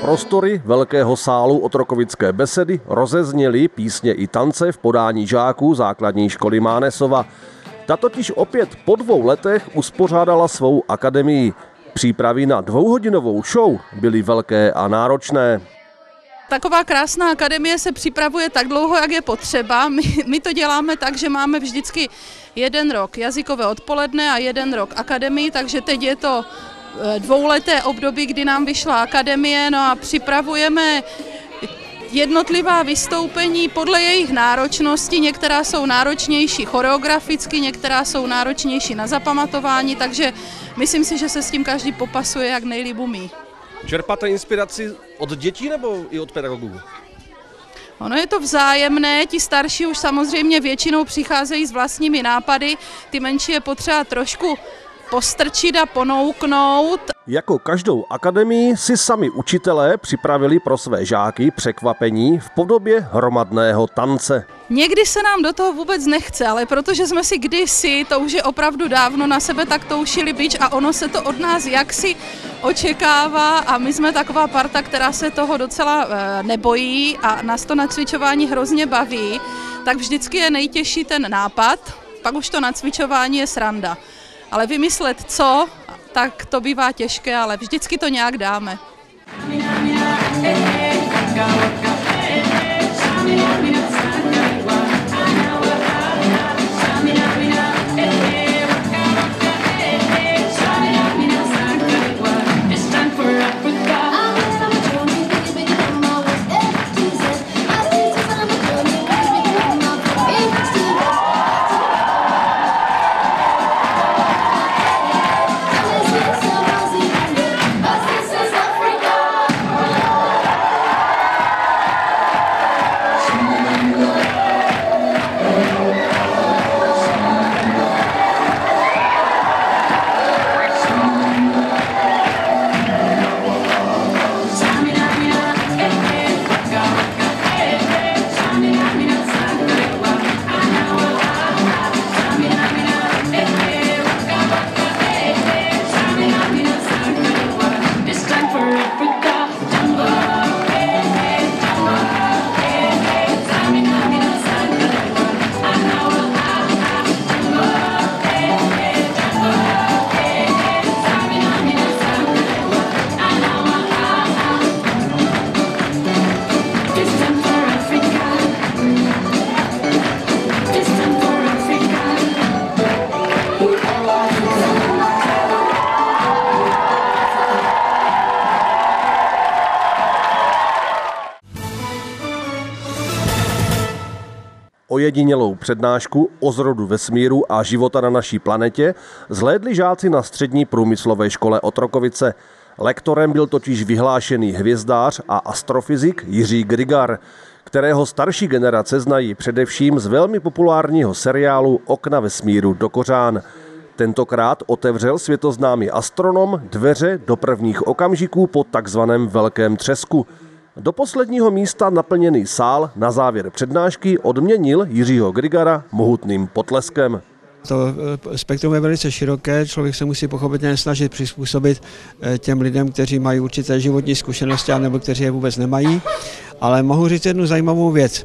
Prostory velkého sálu Otrokovické besedy rozezněly písně i tance v podání žáků základní školy Mánesova. Ta totiž opět po 2 letech uspořádala svou akademii. Přípravy na 2hodinovou show byly velké a náročné. Taková krásná akademie se připravuje tak dlouho, jak je potřeba. My to děláme tak, že máme vždycky 1 rok jazykové odpoledne a 1 rok akademii, takže teď je to 2leté období, kdy nám vyšla akademie, no a připravujeme jednotlivá vystoupení podle jejich náročnosti. Některá jsou náročnější choreograficky, některá jsou náročnější na zapamatování, takže myslím si, že se s tím každý popasuje, jak nejlíp umí. Čerpáte inspiraci od dětí nebo i od pedagogů? Ono je to vzájemné, ti starší už samozřejmě většinou přicházejí s vlastními nápady, ty menší je potřeba trošku postrčit a ponouknout. Jako každou akademii si sami učitelé připravili pro své žáky překvapení v podobě hromadného tance. Někdy se nám do toho vůbec nechce, ale protože jsme si kdysi, to už je opravdu dávno, na sebe tak toušili bič a ono se to od nás jaksi očekává a my jsme taková parta, která se toho docela nebojí a nás to nacvičování hrozně baví, tak vždycky je nejtěžší ten nápad, pak už to nacvičování je sranda. Ale vymyslet co, tak to bývá těžké, ale vždycky to nějak dáme. Ojedinělou přednášku o zrodu vesmíru a života na naší planetě zhlédli žáci na střední průmyslové škole Otrokovice. Lektorem byl totiž vyhlášený hvězdář a astrofyzik Jiří Grigar, kterého starší generace znají především z velmi populárního seriálu Okna vesmíru do kořán. Tentokrát otevřel světoznámý astronom dveře do prvních okamžiků po takzvaném velkém třesku. Do posledního místa naplněný sál na závěr přednášky odměnil Jiřího Grigara mohutným potleskem. To spektrum je velice široké, člověk se musí pochopitelně snažit přizpůsobit těm lidem, kteří mají určité životní zkušenosti, anebo kteří je vůbec nemají. Ale mohu říct jednu zajímavou věc.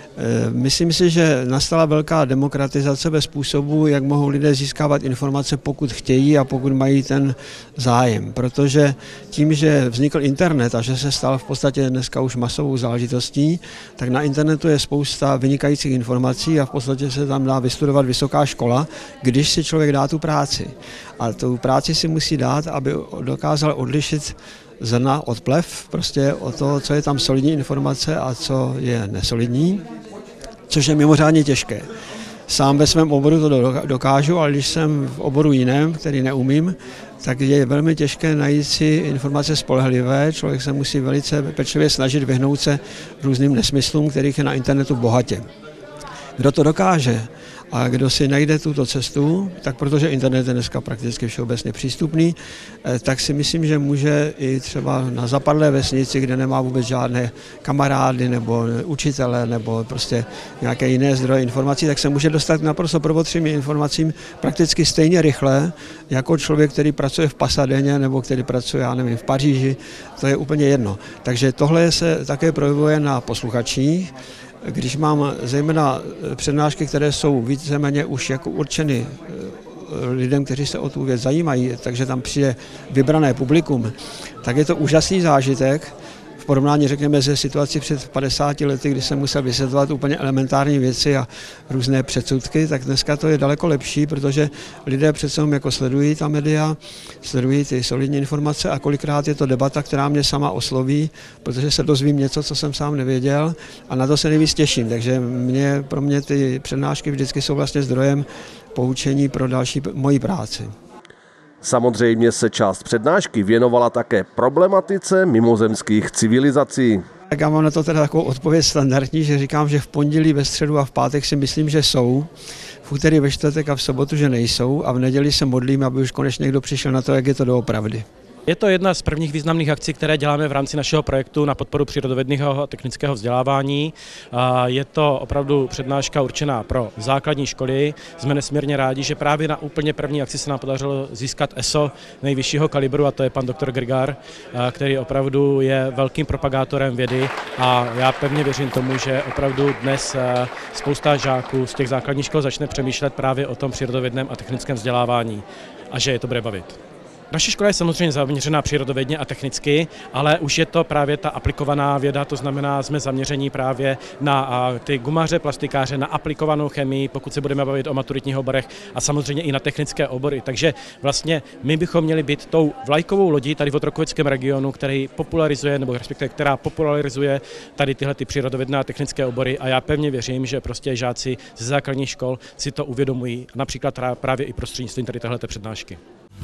Myslím si, že nastala velká demokratizace ve způsobu, jak mohou lidé získávat informace, pokud chtějí a pokud mají ten zájem. Protože tím, že vznikl internet a že se stal v podstatě dneska už masovou záležitostí, tak na internetu je spousta vynikajících informací a v podstatě se tam dá vystudovat vysoká škola, když si člověk dá tu práci. A tu práci si musí dát, aby dokázal odlišit zrna od plev, prostě o to, co je tam solidní informace a co je nesolidní, což je mimořádně těžké. Sám ve svém oboru to dokážu, ale když jsem v oboru jiném, který neumím, tak je velmi těžké najít si informace spolehlivé. Člověk se musí velice pečlivě snažit vyhnout se různým nesmyslům, kterých je na internetu bohatě. Kdo to dokáže a kdo si najde tuto cestu, tak protože internet je dneska prakticky všeobecně přístupný, tak si myslím, že může i třeba na zapadlé vesnici, kde nemá vůbec žádné kamarády nebo učitele nebo prostě nějaké jiné zdroje informací, tak se může dostat k naprosto prvotřím informacím prakticky stejně rychle, jako člověk, který pracuje v Pasadeně nebo který pracuje, já nevím, v Paříži, to je úplně jedno. Takže tohle se také projevuje na posluchačích. Když mám zejména přednášky, které jsou víceméně už jako určeny lidem, kteří se o tu věc zajímají, takže tam přijde vybrané publikum, tak je to úžasný zážitek. V porovnání, řekněme, ze situací před 50 lety, kdy jsem musel vysvětlovat úplně elementární věci a různé předsudky, tak dneska to je daleko lepší, protože lidé přece jako sledují ta média, sledují ty solidní informace a kolikrát je to debata, která mě sama osloví, protože se dozvím něco, co jsem sám nevěděl a na to se nejvíc těším. Takže pro mě ty přednášky vždycky jsou vlastně zdrojem poučení pro další moji práci. Samozřejmě se část přednášky věnovala také problematice mimozemských civilizací. Tak já mám na to teda takovou odpověď standardní, že říkám, že v pondělí, ve středu a v pátek si myslím, že jsou, v úterý, ve čtvrtek a v sobotu, že nejsou a v neděli se modlím, aby už konečně někdo přišel na to, jak je to doopravdy. Je to jedna z prvních významných akcí, které děláme v rámci našeho projektu na podporu přírodovědného a technického vzdělávání. Je to opravdu přednáška určená pro základní školy. Jsme nesmírně rádi, že právě na úplně první akci se nám podařilo získat ESO nejvyššího kalibru, a to je pan doktor Grgar, který opravdu je velkým propagátorem vědy, a já pevně věřím tomu, že opravdu dnes spousta žáků z těch základních škol začne přemýšlet právě o tom přírodovědném a technickém vzdělávání a že je to bude bavit. Naše škola je samozřejmě zaměřená přírodovědně a technicky, ale už je to právě ta aplikovaná věda, to znamená, jsme zaměření právě na ty gumaře, plastikáře, na aplikovanou chemii, pokud se budeme bavit o maturitních oborech, a samozřejmě i na technické obory. Takže vlastně my bychom měli být tou vlajkovou lodí tady v Otrokovickém regionu, který popularizuje, nebo respektive která popularizuje tady tyhle ty přírodovědné a technické obory, a já pevně věřím, že prostě žáci ze základních škol si to uvědomují, například právě i prostřednictvím tady téhleté přednášky.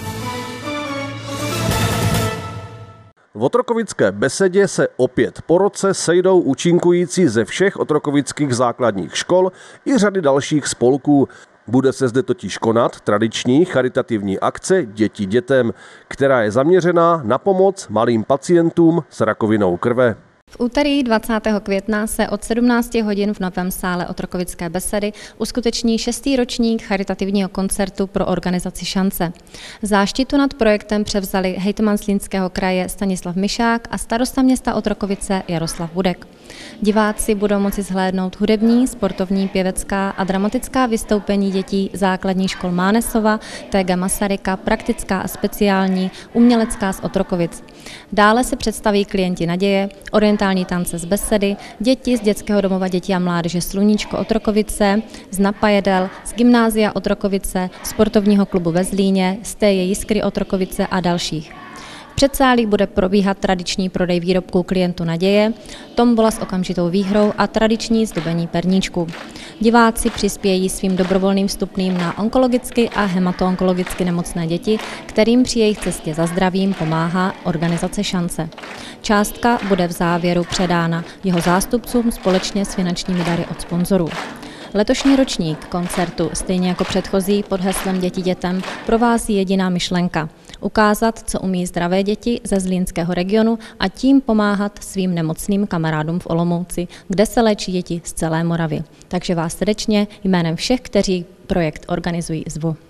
V Otrokovické besedě se opět po roce sejdou účinkující ze všech otrokovických základních škol i řady dalších spolků. Bude se zde totiž konat tradiční charitativní akce Děti dětem, která je zaměřená na pomoc malým pacientům s rakovinou krve. V úterý 20. května se od 17 hodin v Novém sále Otrokovické besedy uskuteční 6. ročník charitativního koncertu pro organizaci Šance. Záštitu nad projektem převzali hejtman Zlínského kraje Stanislav Mišák a starosta města Otrokovice Jaroslav Budek. Diváci budou moci zhlédnout hudební, sportovní, pěvecká a dramatická vystoupení dětí základních škol Mánesova, TG Masaryka, praktická a speciální, umělecká z Otrokovic. Dále se představí Klienti naděje, orientální tance z besedy, děti z dětského domova dětí a mládeže Sluníčko Otrokovice, z Napajedel, z Gymnázia Otrokovice, sportovního klubu ve Zlíně, z Téje Jiskry Otrokovice a dalších. V předsálí bude probíhat tradiční prodej výrobků Klientu naděje, tombola s okamžitou výhrou a tradiční zdobení perníčku. Diváci přispějí svým dobrovolným vstupným na onkologicky a hematoonkologicky nemocné děti, kterým při jejich cestě za zdravím pomáhá organizace Šance. Částka bude v závěru předána jeho zástupcům společně s finančními dary od sponzorů. Letošní ročník koncertu, stejně jako předchozí pod heslem Děti dětem, provází jediná myšlenka – ukázat, co umí zdravé děti ze zlínského regionu a tím pomáhat svým nemocným kamarádům v Olomouci, kde se léčí děti z celé Moravy. Takže vás srdečně jménem všech, kteří projekt organizují, zvu.